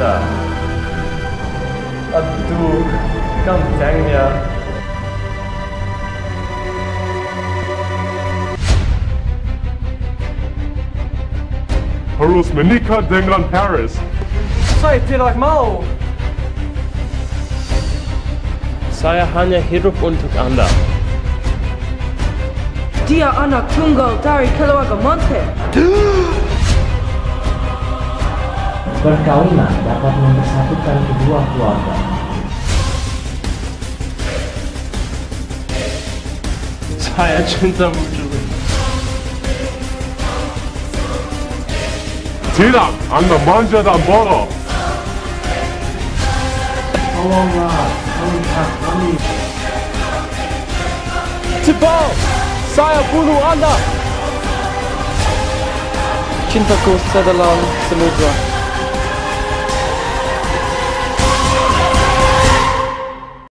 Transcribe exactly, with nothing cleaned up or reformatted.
Anda. Aduh, gantengnya. Harus menikah dengan Paris. Saya tidak mau. Saya hanya hidup untuk Anda. Dia anak tunggal dari keluarga Monte. Perkawinan dapat mempersatukan kedua keluarga. Saya cinta Juli. Tidak, Anda manja dan bodoh. Tolonglah, angkat kami. Cepat, saya bunuh Anda. Cintaku sedalam samudra.